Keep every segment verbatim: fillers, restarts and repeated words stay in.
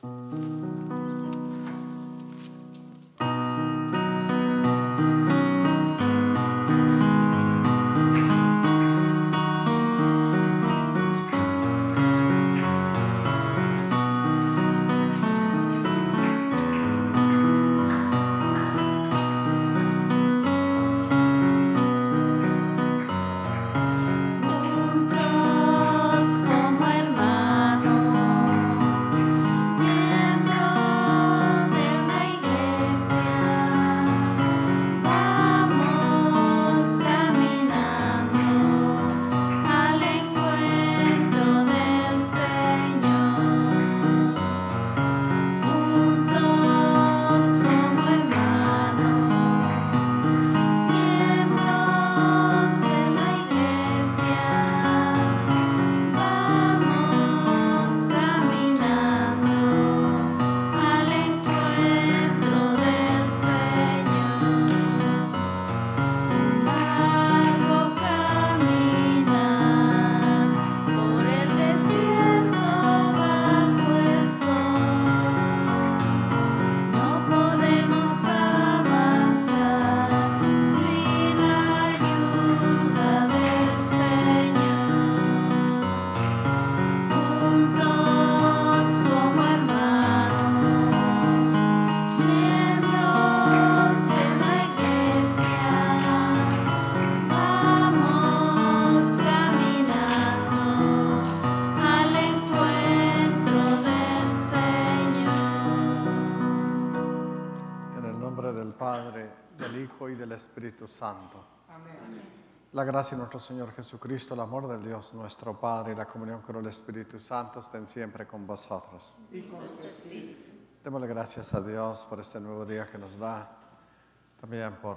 Espíritu Santo. Amén. La gracia de nuestro Señor Jesucristo, el amor de Dios nuestro Padre y la comunión con el Espíritu Santo estén siempre con vosotros. Y con tu espíritu. Démosle gracias a Dios por este nuevo día que nos da, también por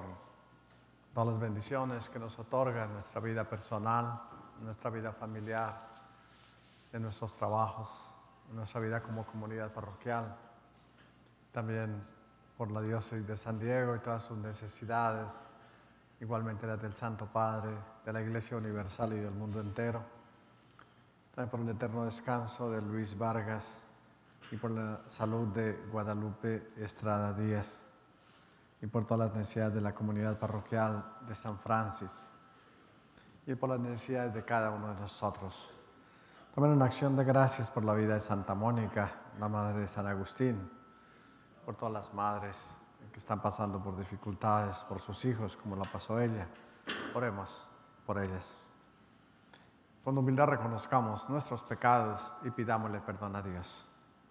todas las bendiciones que nos otorga en nuestra vida personal, en nuestra vida familiar, en nuestros trabajos, en nuestra vida como comunidad parroquial, también por la diócesis de San Diego y todas sus necesidades, igualmente las del Santo Padre, de la Iglesia Universal y del mundo entero, también por el eterno descanso de Luis Vargas y por la salud de Guadalupe Estrada Díaz y por todas las necesidades de la comunidad parroquial de San Francis y por las necesidades de cada uno de nosotros. También una acción de gracias por la vida de Santa Mónica, la madre de San Agustín, por todas las madres que están pasando por dificultades, por sus hijos, como la pasó ella. Oremos por ellas. Con humildad reconozcamos nuestros pecados y pidámosle perdón a Dios.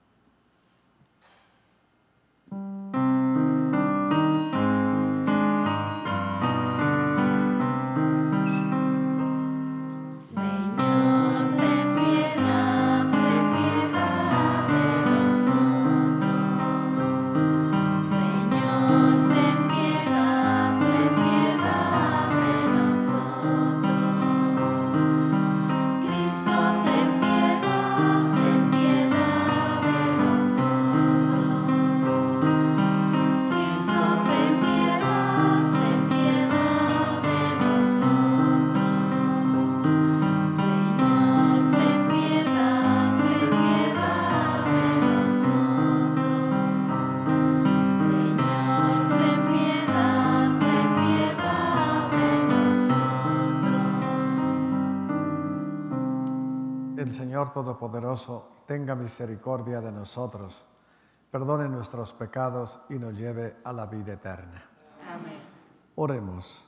El Señor Todopoderoso tenga misericordia de nosotros, perdone nuestros pecados y nos lleve a la vida eterna. Amén. Oremos.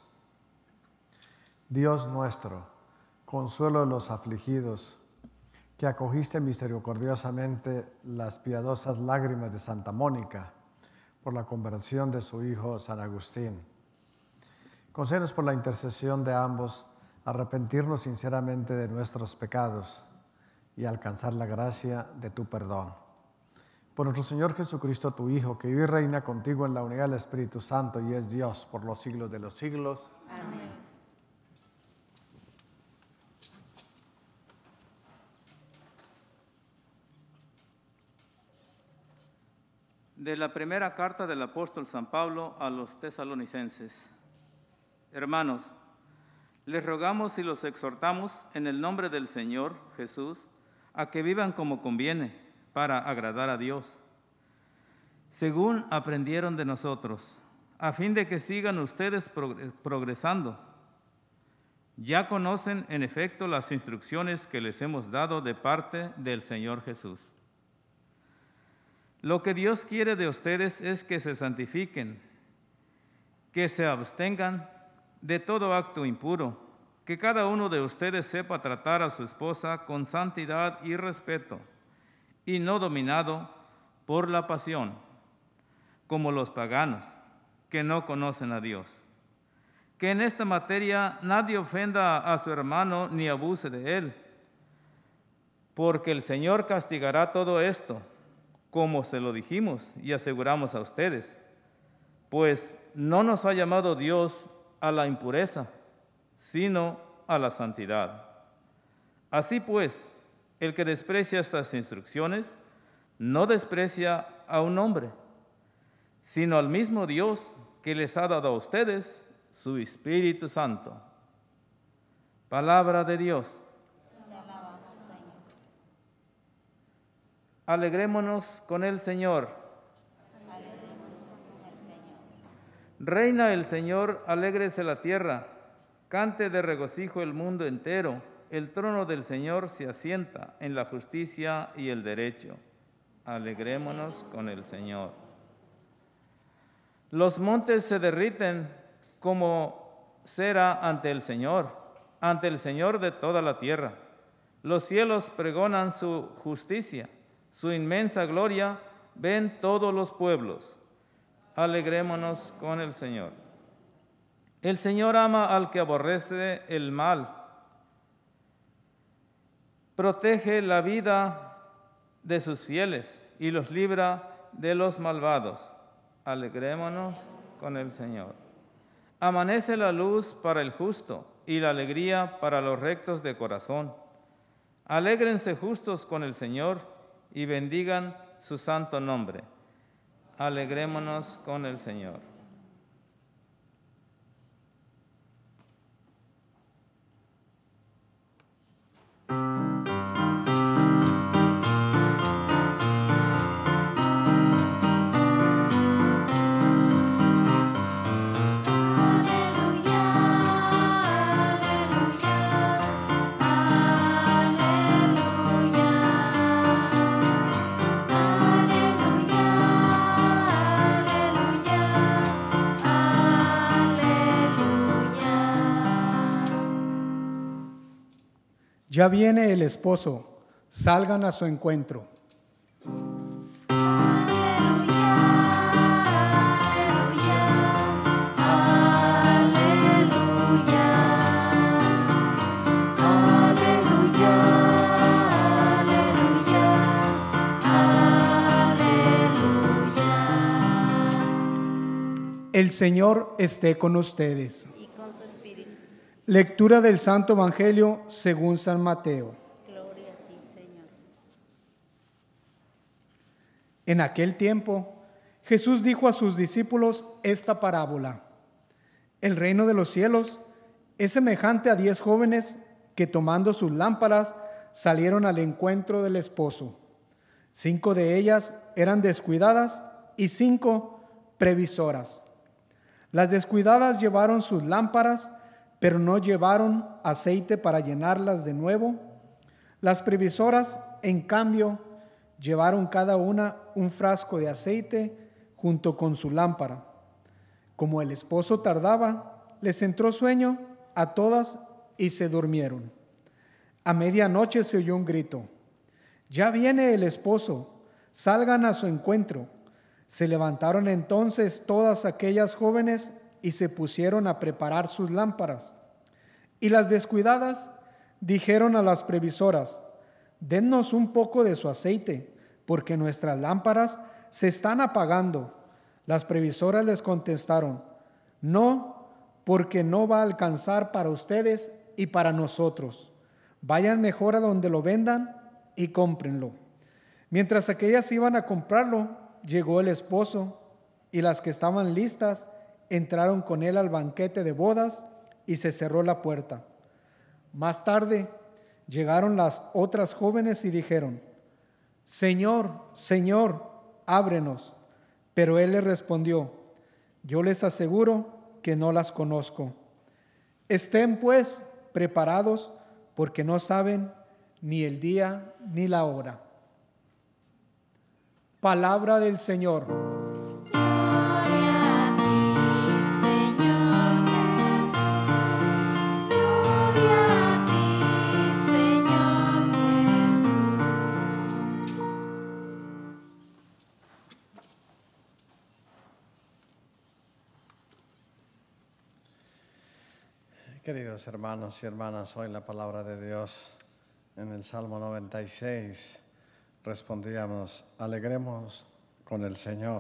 Dios nuestro, consuelo de los afligidos, que acogiste misericordiosamente las piadosas lágrimas de Santa Mónica por la conversión de su hijo San Agustín. Concédenos por la intercesión de ambos arrepentirnos sinceramente de nuestros pecados y alcanzar la gracia de tu perdón. Por nuestro Señor Jesucristo, tu Hijo, que vive y reina contigo en la unidad del Espíritu Santo y es Dios por los siglos de los siglos. Amén. De la primera carta del apóstol San Pablo a los tesalonicenses. Hermanos, les rogamos y los exhortamos en el nombre del Señor Jesús a que vivan como conviene, para agradar a Dios, según aprendieron de nosotros, a fin de que sigan ustedes progresando. Ya conocen, en efecto, las instrucciones que les hemos dado de parte del Señor Jesús. Lo que Dios quiere de ustedes es que se santifiquen, que se abstengan de todo acto impuro, que cada uno de ustedes sepa tratar a su esposa con santidad y respeto, y no dominado por la pasión, como los paganos, que no conocen a Dios. Que en esta materia nadie ofenda a su hermano ni abuse de él, porque el Señor castigará todo esto, como se lo dijimos y aseguramos a ustedes, pues no nos ha llamado Dios a la impureza, sino a la santidad. Así pues, el que desprecia estas instrucciones, no desprecia a un hombre, sino al mismo Dios que les ha dado a ustedes su Espíritu Santo. Palabra de Dios. Alegrémonos con el Señor. Reina el Señor, alégrese la tierra, cante de regocijo el mundo entero. El trono del Señor se asienta en la justicia y el derecho. Alegrémonos con el Señor. Los montes se derriten como cera ante el Señor, ante el Señor de toda la tierra. Los cielos pregonan su justicia, su inmensa gloria ven todos los pueblos. Alegrémonos con el Señor. El Señor ama al que aborrece el mal, protege la vida de sus fieles y los libra de los malvados. Alegrémonos con el Señor. Amanece la luz para el justo y la alegría para los rectos de corazón. Alégrense justos con el Señor y bendigan su santo nombre. Alegrémonos con el Señor. Ya viene el esposo, salgan a su encuentro. El Señor esté con ustedes. Y con su espíritu. Lectura del Santo Evangelio según San Mateo. Gloria a ti, Señor Jesús. En aquel tiempo, Jesús dijo a sus discípulos esta parábola. El reino de los cielos es semejante a diez jóvenes que, tomando sus lámparas, salieron al encuentro del esposo. Cinco de ellas eran descuidadas y cinco previsoras. Las descuidadas llevaron sus lámparas, pero no llevaron aceite para llenarlas de nuevo. Las previsoras, en cambio, llevaron cada una un frasco de aceite junto con su lámpara. Como el esposo tardaba, les entró sueño a todas y se durmieron. A medianoche se oyó un grito: «Ya viene el esposo, salgan a su encuentro». Se levantaron entonces todas aquellas jóvenes y se pusieron a preparar sus lámparas. Y las descuidadas dijeron a las previsoras: «Dennos un poco de su aceite, porque nuestras lámparas se están apagando». Las previsoras les contestaron: «No, porque no va a alcanzar para ustedes y para nosotros. Vayan mejor a donde lo vendan y cómprenlo». Mientras aquellas iban a comprarlo, llegó el esposo, y las que estaban listas entraron con él al banquete de bodas y se cerró la puerta. Más tarde llegaron las otras jóvenes y dijeron: Señor, Señor, ábrenos. Pero él les respondió, yo les aseguro que no las conozco. Estén pues preparados, porque no saben ni el día ni la hora. Palabra del Señor. Gloria a ti, Señor Jesús. Gloria a ti, Señor Jesús. Queridos hermanos y hermanas, hoy la palabra de Dios en el Salmo noventa y seis respondíamos, alegremos con el Señor,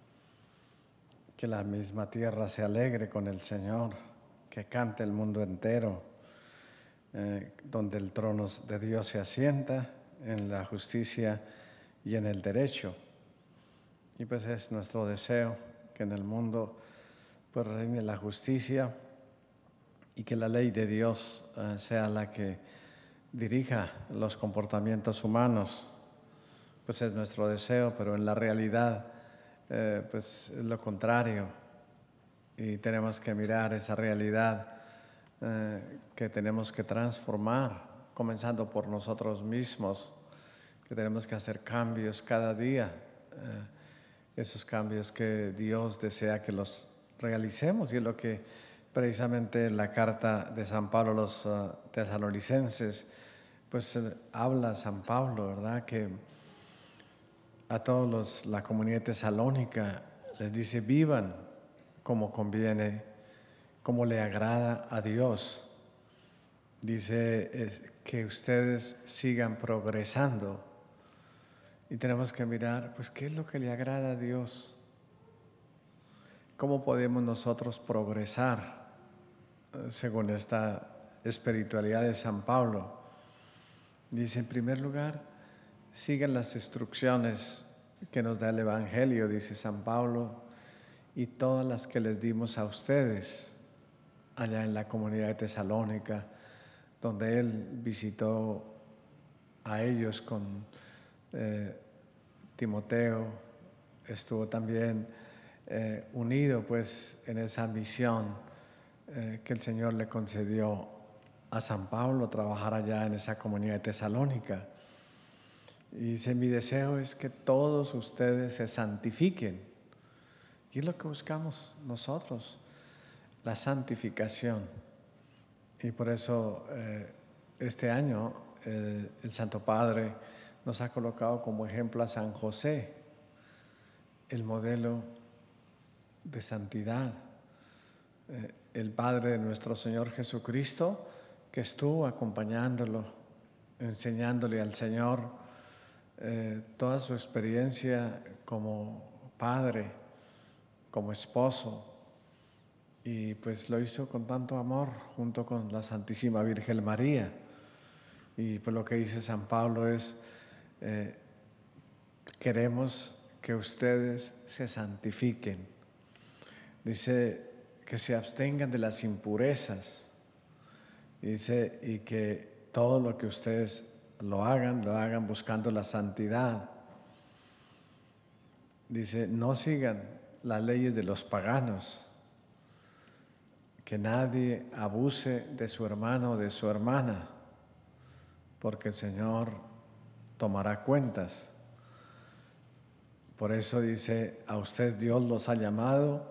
que la misma tierra se alegre con el Señor, que cante el mundo entero, eh, donde el trono de Dios se asienta en la justicia y en el derecho. Y pues es nuestro deseo que en el mundo pues reine la justicia y que la ley de Dios eh, sea la que dirija los comportamientos humanos. Pues es nuestro deseo, pero en la realidad eh, pues es lo contrario. Y tenemos que mirar esa realidad eh, que tenemos que transformar, comenzando por nosotros mismos, que tenemos que hacer cambios cada día, eh, esos cambios que Dios desea que los realicemos, y es lo que precisamente la carta de San Pablo a los uh, tesalonicenses, pues eh, habla San Pablo, ¿verdad? Que a todos los, la comunidad tesalónica les dice, vivan como conviene, como le agrada a Dios. Dice es, que ustedes sigan progresando. Y tenemos que mirar, pues, ¿qué es lo que le agrada a Dios? ¿Cómo podemos nosotros progresar según esta espiritualidad de San Pablo? Dice, en primer lugar, sigan las instrucciones que nos da el Evangelio, dice San Pablo, y todas las que les dimos a ustedes allá en la comunidad de Tesalónica, donde él visitó a ellos con eh, Timoteo, estuvo también eh, unido pues en esa misión eh, que el Señor le concedió a San Pablo, trabajar allá en esa comunidad de Tesalónica. Y dice, mi deseo es que todos ustedes se santifiquen. Y es lo que buscamos nosotros, la santificación. Y por eso eh, este año eh, el Santo Padre nos ha colocado como ejemplo a San José, el modelo de santidad, eh, el Padre de nuestro Señor Jesucristo, que estuvo acompañándolo, enseñándole al Señor eh, toda su experiencia como padre, como esposo, y pues lo hizo con tanto amor junto con la Santísima Virgen María. Y pues lo que dice San Pablo es, eh, queremos que ustedes se santifiquen. Dice que se abstengan de las impurezas. Dice, y que todo lo que ustedes lo hagan, lo hagan buscando la santidad. Dice, no sigan las leyes de los paganos, que nadie abuse de su hermano o de su hermana, porque el Señor tomará cuentas. Por eso dice, a usted Dios los ha llamado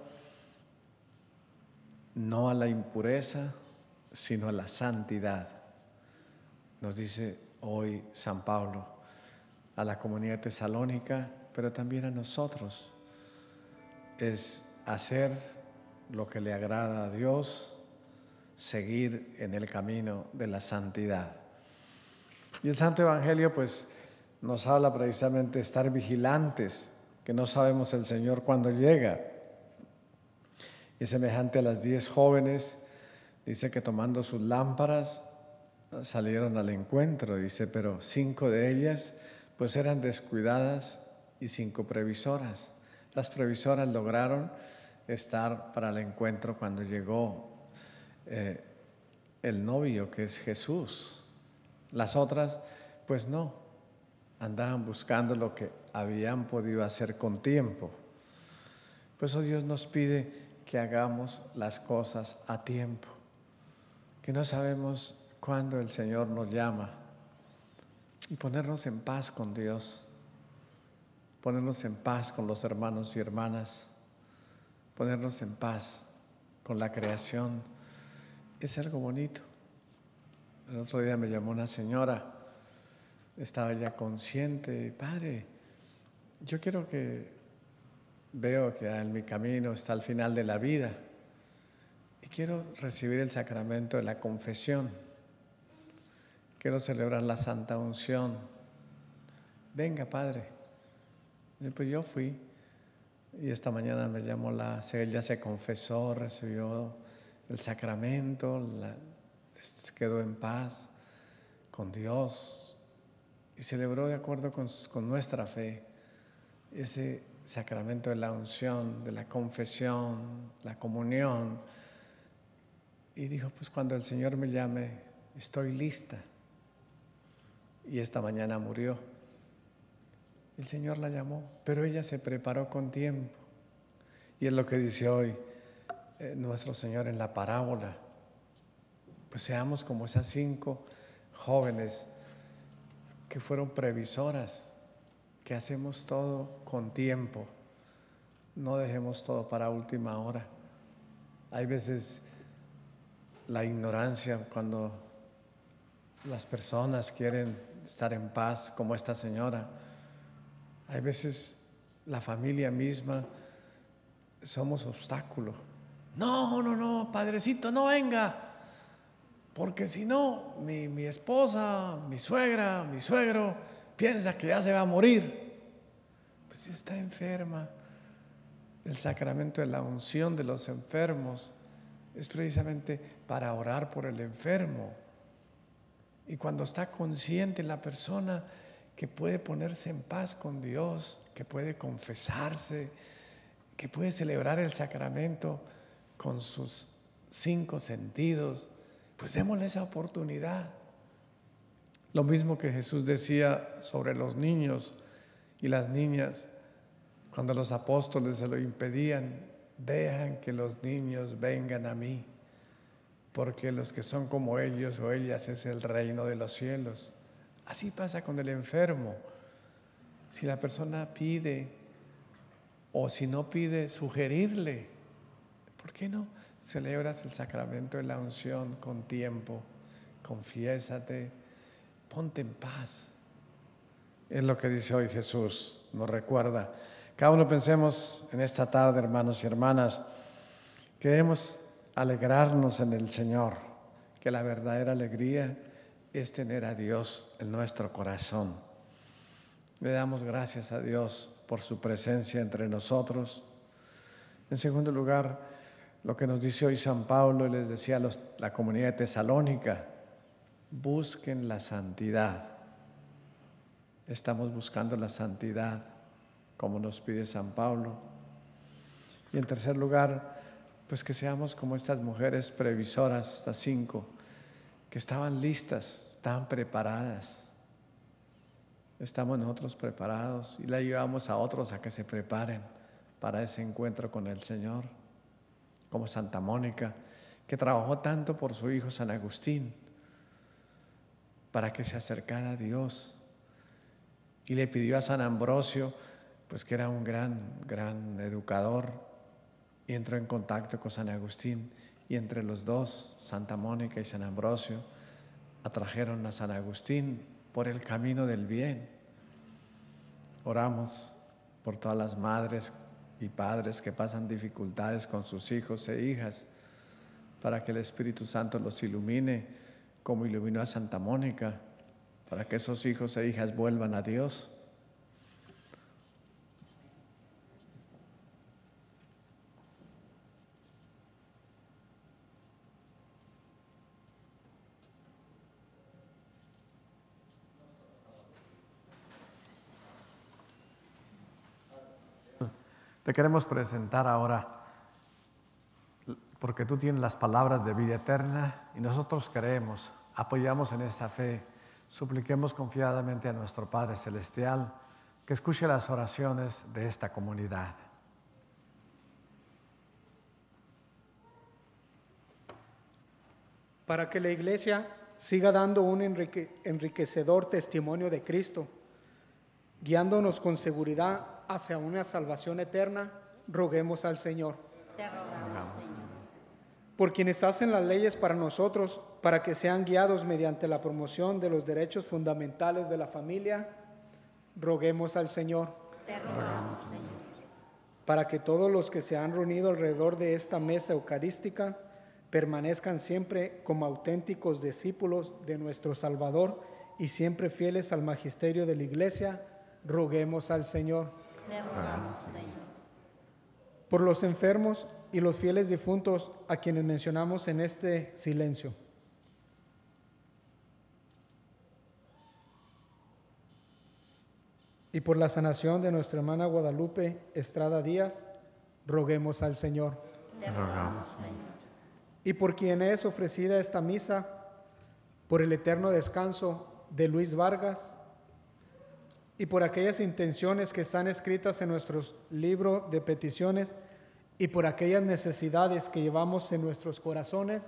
no a la impureza, sino a la santidad. Nos dice hoy San Pablo a la comunidad tesalónica, pero también a nosotros. Es hacer lo que le agrada a Dios, seguir en el camino de la santidad. Y el Santo Evangelio pues nos habla precisamente de estar vigilantes, que no sabemos el Señor cuándo llega. Y es semejante a las diez jóvenes, dice que tomando sus lámparas salieron al encuentro, dice, pero cinco de ellas pues eran descuidadas y cinco previsoras. Las previsoras lograron estar para el encuentro cuando llegó eh, el novio, que es Jesús. Las otras pues no, andaban buscando lo que habían podido hacer con tiempo. Por eso Dios nos pide que hagamos las cosas a tiempo, que no sabemos cuándo el Señor nos llama, y ponernos en paz con Dios, ponernos en paz con los hermanos y hermanas, ponernos en paz con la creación, es algo bonito. El otro día me llamó una señora, estaba ya consciente, padre, yo quiero que, veo que en mi camino está al final de la vida y quiero recibir el sacramento de la confesión, quiero celebrar la Santa Unción. Venga, padre. Y pues yo fui y esta mañana me llamó la, ella se confesó, recibió el sacramento, la, quedó en paz con Dios y celebró de acuerdo con, con nuestra fe ese sacramento de la unción, de la confesión, la comunión. Y dijo, pues cuando el Señor me llame, estoy lista. Y esta mañana murió. El Señor la llamó, pero ella se preparó con tiempo. Y es lo que dice hoy eh, nuestro Señor en la parábola. Pues seamos como esas cinco jóvenes que fueron previsoras, que hacemos todo con tiempo. No dejemos todo para última hora. Hay veces la ignorancia cuando las personas quieren estar en paz, como esta señora. Hay veces la familia misma somos obstáculo. No, no, no, padrecito, no venga, porque si no, mi, mi esposa, mi suegra, mi suegro piensa que ya se va a morir. Pues si está enferma. El sacramento de la unción de los enfermos es precisamente para orar por el enfermo. Y cuando está consciente la persona que puede ponerse en paz con Dios, que puede confesarse, que puede celebrar el sacramento con sus cinco sentidos, pues démosle esa oportunidad. Lo mismo que Jesús decía sobre los niños y las niñas, cuando los apóstoles se lo impedían, dejan que los niños vengan a mí, porque los que son como ellos o ellas es el reino de los cielos. Así pasa con el enfermo. Si la persona pide, o si no pide, sugerirle, ¿por qué no celebras el sacramento de la unción con tiempo? Confiésate, ponte en paz. Es lo que dice hoy Jesús, nos recuerda. Cada uno pensemos en esta tarde, hermanos y hermanas, que debemos alegrarnos en el Señor, que la verdadera alegría es tener a Dios en nuestro corazón. Le damos gracias a Dios por su presencia entre nosotros. En segundo lugar, lo que nos dice hoy San Pablo, y les decía a los, la comunidad de Tesalónica, busquen la santidad. Estamos buscando la santidad, como nos pide San Pablo. Y en tercer lugar, pues que seamos como estas mujeres previsoras, estas cinco, que estaban listas, estaban preparadas. Estamos nosotros preparados y le ayudamos a otros a que se preparen para ese encuentro con el Señor, como Santa Mónica, que trabajó tanto por su hijo San Agustín, para que se acercara a Dios, y le pidió a San Ambrosio, pues que era un gran, gran educador, y entró en contacto con San Agustín, y entre los dos, Santa Mónica y San Ambrosio, atrajeron a San Agustín por el camino del bien. Oramos por todas las madres y padres que pasan dificultades con sus hijos e hijas, para que el Espíritu Santo los ilumine, como iluminó a Santa Mónica, para que esos hijos e hijas vuelvan a Dios. Te queremos presentar ahora, porque tú tienes las palabras de vida eterna y nosotros creemos, apoyamos en esta fe Supliquemos confiadamente a nuestro Padre Celestial que escuche las oraciones de esta comunidad. Para que la Iglesia siga dando un enrique- enriquecedor testimonio de Cristo, guiándonos con seguridad hacia una salvación eterna, roguemos al Señor. Te rogamos, Señor. Por quienes hacen las leyes para nosotros, para que sean guiados mediante la promoción de los derechos fundamentales de la familia, roguemos al Señor. Te rogamos, Señor. Para que todos los que se han reunido alrededor de esta mesa eucarística permanezcan siempre como auténticos discípulos de nuestro Salvador y siempre fieles al magisterio de la Iglesia, roguemos al Señor. Te rogamos, Señor. Por los enfermos y los fieles difuntos a quienes mencionamos en este silencio. Y por la sanación de nuestra hermana Guadalupe Estrada Díaz, roguemos al Señor. Te rogamos, Señor. Y por quien es ofrecida esta misa, por el eterno descanso de Luis Vargas, y por aquellas intenciones que están escritas en nuestro libro de peticiones, y por aquellas necesidades que llevamos en nuestros corazones,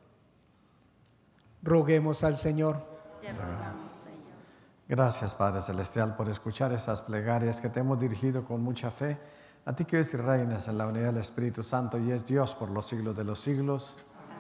roguemos al Señor. Te rogamos, Señor. Gracias, Padre Celestial, por escuchar estas plegarias que te hemos dirigido con mucha fe. A ti que vives y reinas en la unidad del Espíritu Santo y es Dios por los siglos de los siglos.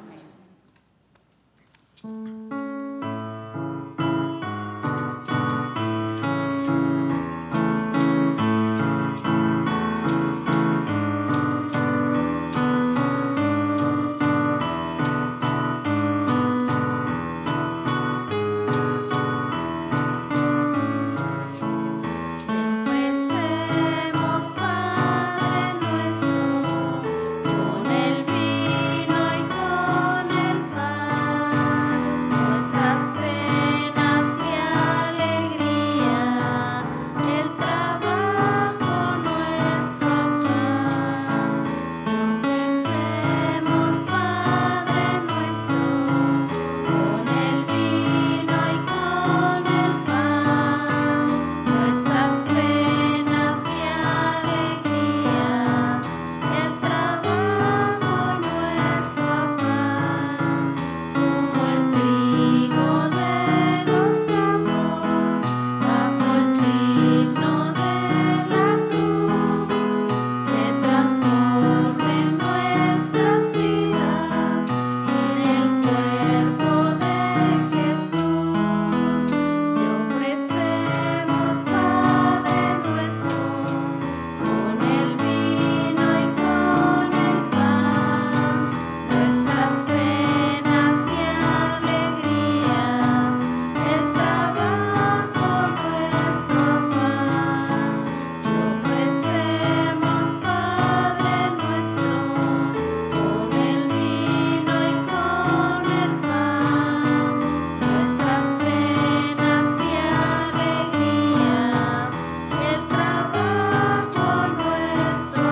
Ofrecemos, Padre nuestro, con el vino y con el pan, nuestras penas y alegría, el trabajo nuestro pan. Ofrecemos, Padre nuestro, con el vino y con el pan, nuestras penas y alegría, el trabajo nuestro afán, como el trigo de los campos, bajo el signo de la cruz, se transformen nuestras vidas en el cuerpo de Jesús. Te ofrecemos, Padre nuestro, con el vino y con el pan, nuestras penas y alegrías, el trabajo nuestro afán. Te ofrecemos, Padre nuestro, con el vino y con el pan, nuestras penas y alegrías, el trabajo nuestro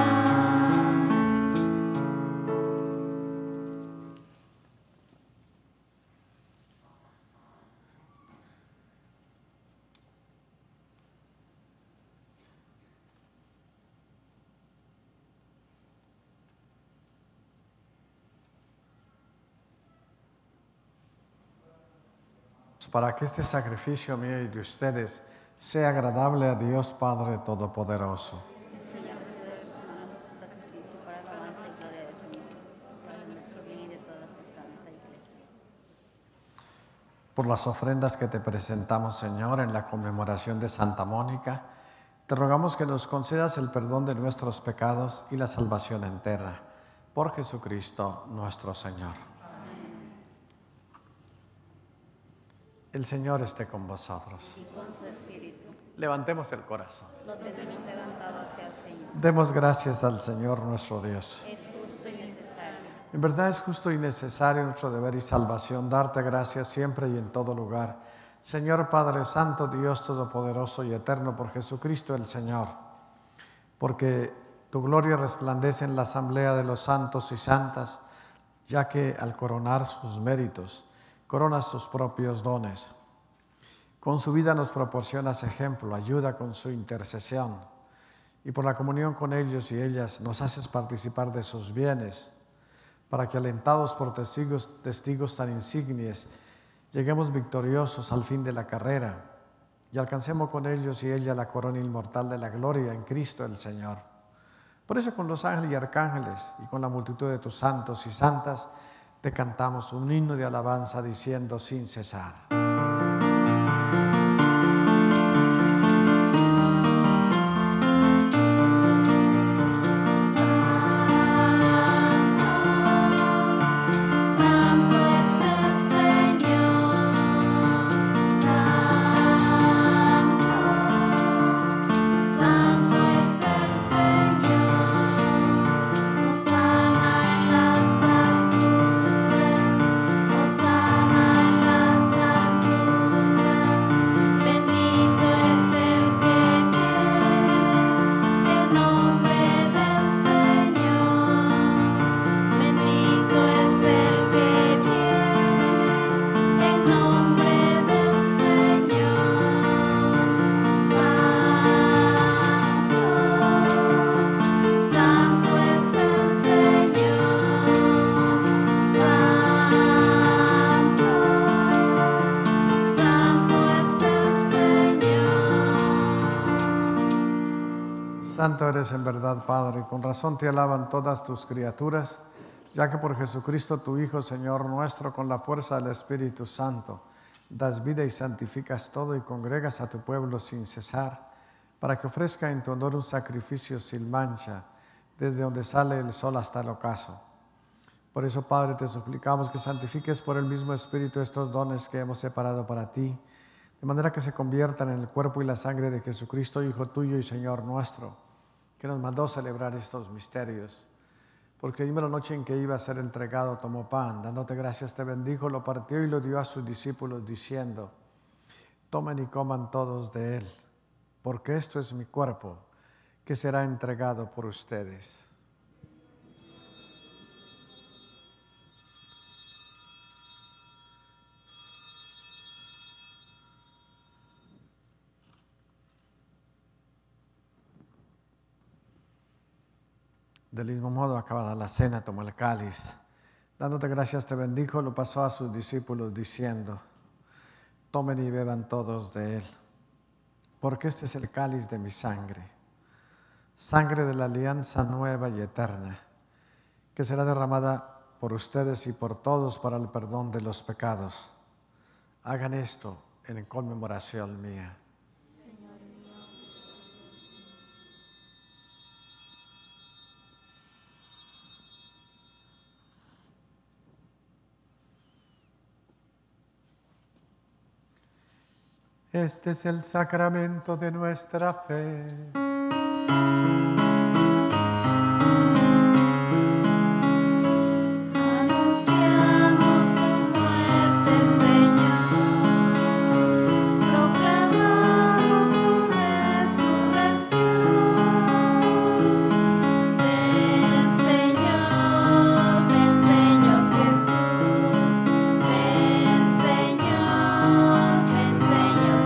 afán. Para que este sacrificio mío y de ustedes sea agradable a Dios Padre Todopoderoso. Señor Jesús, nuestro sacrificio para la alabanza y gloria de su nombre, para nuestro bien y de toda su santa iglesia. Por las ofrendas que te presentamos, Señor, en la conmemoración de Santa Mónica, te rogamos que nos concedas el perdón de nuestros pecados y la salvación entera. Por Jesucristo nuestro Señor. El Señor esté con vosotros. Y con su espíritu, Levantemos el corazón. lo tenemos levantado hacia el Señor. Demos gracias al Señor nuestro Dios. Es justo y necesario. En verdad es justo y necesario nuestro deber y salvación darte gracias siempre y en todo lugar. Señor Padre Santo, Dios Todopoderoso y Eterno, por Jesucristo el Señor, porque tu gloria resplandece en la asamblea de los santos y santas, ya que al coronar sus méritos, coronas tus propios dones. Con su vida nos proporcionas ejemplo, ayuda con su intercesión. Y por la comunión con ellos y ellas nos haces participar de sus bienes, para que alentados por testigos, testigos tan insignes, lleguemos victoriosos al fin de la carrera y alcancemos con ellos y ella la corona inmortal de la gloria en Cristo el Señor. Por eso con los ángeles y arcángeles y con la multitud de tus santos y santas, te cantamos un himno de alabanza diciendo sin cesar. Santo eres en verdad, Padre, con razón te alaban todas tus criaturas, ya que por Jesucristo tu Hijo, Señor nuestro, con la fuerza del Espíritu Santo, das vida y santificas todo y congregas a tu pueblo sin cesar, para que ofrezca en tu honor un sacrificio sin mancha, desde donde sale el sol hasta el ocaso. Por eso, Padre, te suplicamos que santifiques por el mismo Espíritu estos dones que hemos separado para ti, de manera que se conviertan en el cuerpo y la sangre de Jesucristo, Hijo tuyo y Señor nuestro, que nos mandó celebrar estos misterios. Porque la misma noche en que iba a ser entregado, tomó pan, dándote gracias, te bendijo, lo partió y lo dio a sus discípulos, diciendo: tomen y coman todos de él, porque esto es mi cuerpo, que será entregado por ustedes. Del mismo modo, acabada la cena, tomó el cáliz. Dándote gracias, te bendijo, lo pasó a sus discípulos, diciendo: tomen y beban todos de él, porque este es el cáliz de mi sangre, sangre de la alianza nueva y eterna, que será derramada por ustedes y por todos para el perdón de los pecados. Hagan esto en conmemoración mía. Este es el sacramento de nuestra fe. Anunciamos tu muerte, Señor. Proclamamos tu resurrección. Ven, Señor, ven, Señor Jesús. Ven, Señor, ven, Señor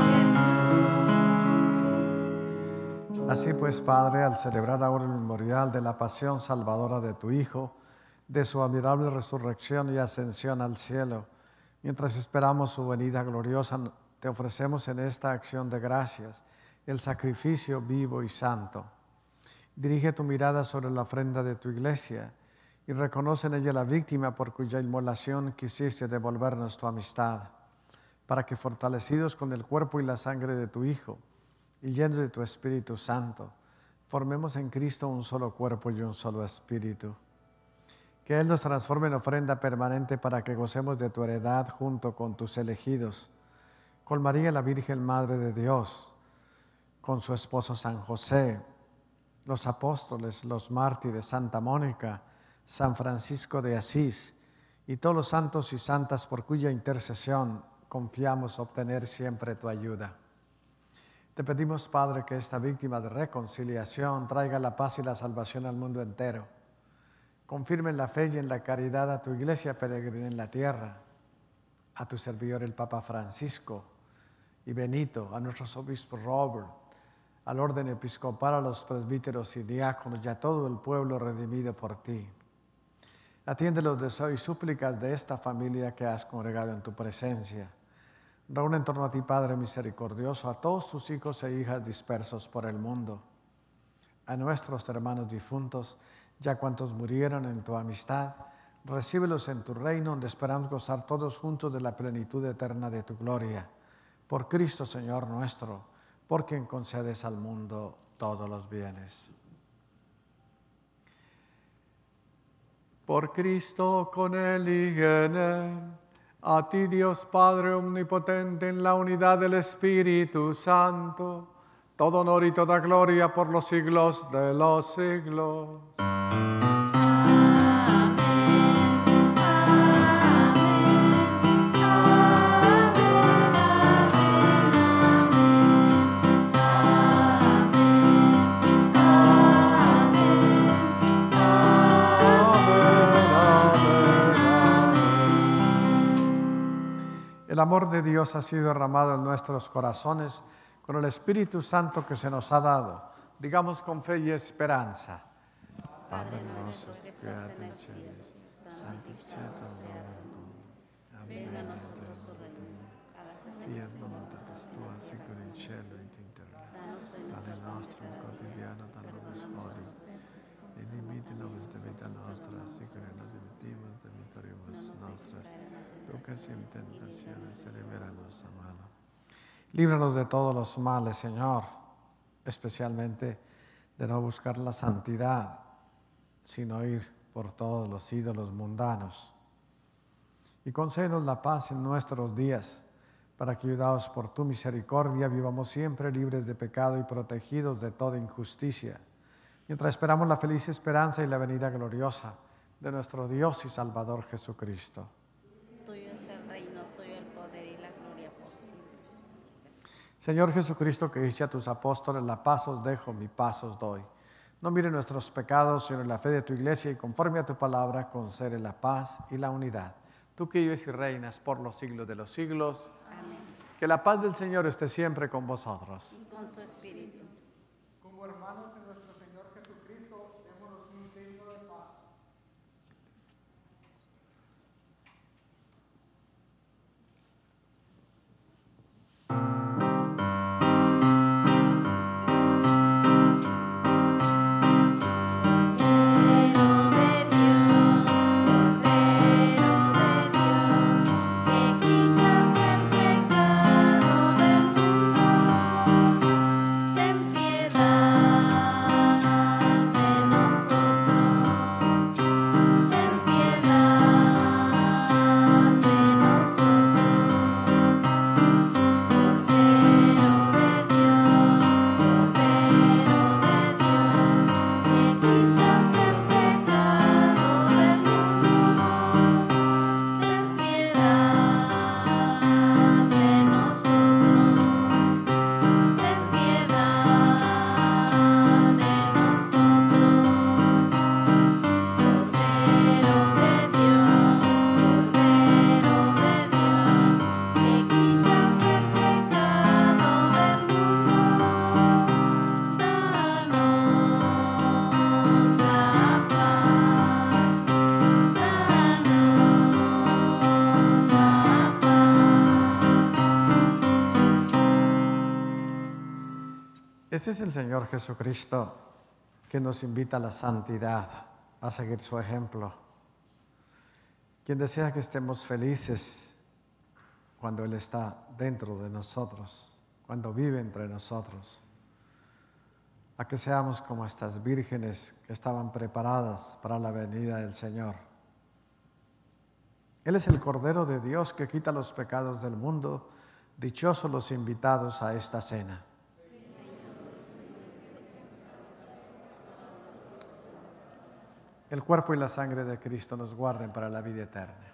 Jesús. Así pues, Padre, al celebrar ahora el memorial de la pasión salvadora de tu Hijo, de su admirable resurrección y ascensión al cielo, mientras esperamos su venida gloriosa, te ofrecemos en esta acción de gracias el sacrificio vivo y santo. Dirige tu mirada sobre la ofrenda de tu iglesia y reconoce en ella la víctima por cuya inmolación quisiste devolvernos tu amistad, para que, fortalecidos con el cuerpo y la sangre de tu Hijo y llenos de tu Espíritu Santo, formemos en Cristo un solo cuerpo y un solo espíritu. Que Él nos transforme en ofrenda permanente para que gocemos de tu heredad junto con tus elegidos, con María la Virgen Madre de Dios, con su esposo San José, los apóstoles, los mártires, Santa Mónica, San Francisco de Asís y todos los santos y santas por cuya intercesión confiamos obtener siempre tu ayuda. Te pedimos, Padre, que esta víctima de reconciliación traiga la paz y la salvación al mundo entero. Confirme en la fe y en la caridad a tu iglesia peregrina en la tierra, a tu servidor el Papa Francisco y Benito, a nuestros obispos Robert, al orden episcopal, a los presbíteros y diáconos y a todo el pueblo redimido por ti. Atiende los deseos y súplicas de esta familia que has congregado en tu presencia. Reúne en torno a ti, Padre misericordioso, a todos tus hijos e hijas dispersos por el mundo, a nuestros hermanos difuntos y a cuantos murieron en tu amistad. Recíbelos en tu reino, donde esperamos gozar todos juntos de la plenitud eterna de tu gloria. Por Cristo, Señor nuestro, por quien concedes al mundo todos los bienes. Por Cristo, con Él y en Él, a ti, Dios Padre omnipotente, en la unidad del Espíritu Santo, todo honor y toda gloria por los siglos de los siglos. El amor de Dios ha sido derramado en nuestros corazones con el Espíritu Santo que se nos ha dado. Digamos con fe y esperanza. Padre nuestro que estás en el cielo, santificado sea tu nombre. Venga a nosotros tu reino. Hágase tu voluntad tua, así como en el cielo y en la tierra. Padre nuestro quotidiano, danos hoy. Y limítanos de vida nuestra, así como nos dimitimos de victorias nuestras. Nunca sin tentaciones, libéranos del mal. Líbranos de todos los males, Señor, especialmente de no buscar la santidad, sino ir por todos los ídolos mundanos. Y concédenos la paz en nuestros días, para que, ayudados por tu misericordia, vivamos siempre libres de pecado y protegidos de toda injusticia, mientras esperamos la feliz esperanza y la venida gloriosa de nuestro Dios y Salvador Jesucristo. Señor Jesucristo, que dijiste a tus apóstoles, la paz os dejo, mi paz os doy. No mire nuestros pecados, sino la fe de tu iglesia, y conforme a tu palabra, concede la paz y la unidad. Tú que vives y reinas por los siglos de los siglos. Amén. Que la paz del Señor esté siempre con vosotros. Y con su espíritu. Como hermanos en nuestro Señor Jesucristo, démonos un signo de paz. Este es el Señor Jesucristo que nos invita a la santidad, a seguir su ejemplo. Quien desea que estemos felices cuando Él está dentro de nosotros, cuando vive entre nosotros. A que seamos como estas vírgenes que estaban preparadas para la venida del Señor. Él es el Cordero de Dios que quita los pecados del mundo. Dichosos los invitados a esta cena. El cuerpo y la sangre de Cristo nos guarden para la vida eterna.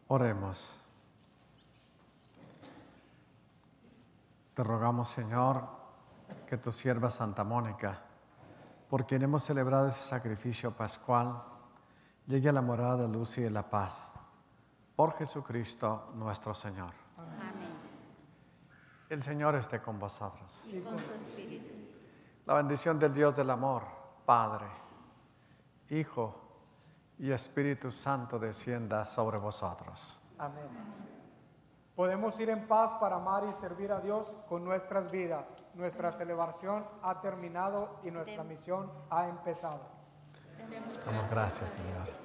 Oremos. Te rogamos, Señor, que tu sierva Santa Mónica, por quien hemos celebrado ese sacrificio pascual, llegue a la morada de luz y de la paz. Por Jesucristo nuestro Señor. Amén. El Señor esté con vosotros. Y con tu espíritu. La bendición del Dios del amor, Padre, Hijo y Espíritu Santo descienda sobre vosotros. Amén. Podemos ir en paz para amar y servir a Dios con nuestras vidas. Nuestra celebración ha terminado y nuestra misión ha empezado. Damos gracias, Señor.